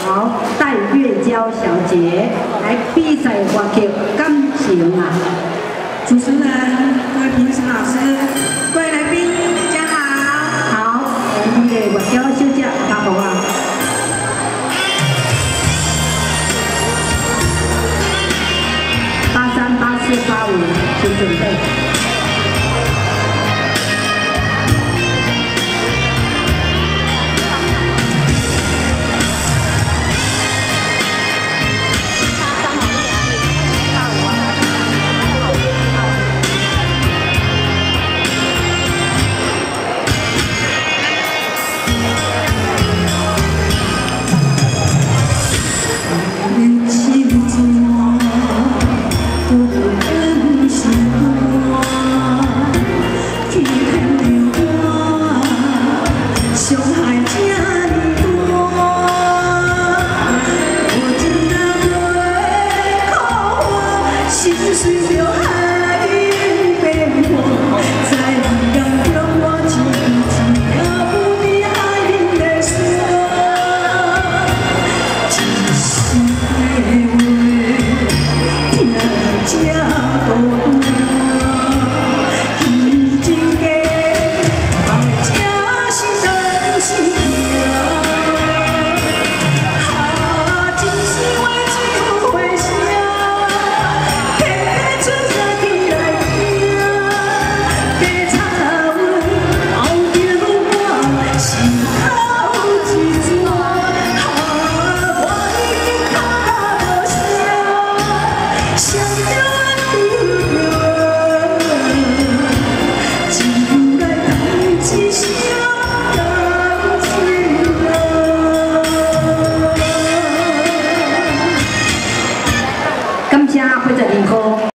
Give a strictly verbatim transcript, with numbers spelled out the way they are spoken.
好，戴月娇小姐来比赛话剧《感情》啊。 主持人、各位评审老师、各位来宾，大家好。 好，我们的月娇小姐加好啊。八三八四八五，请准备。 感谢会在林科。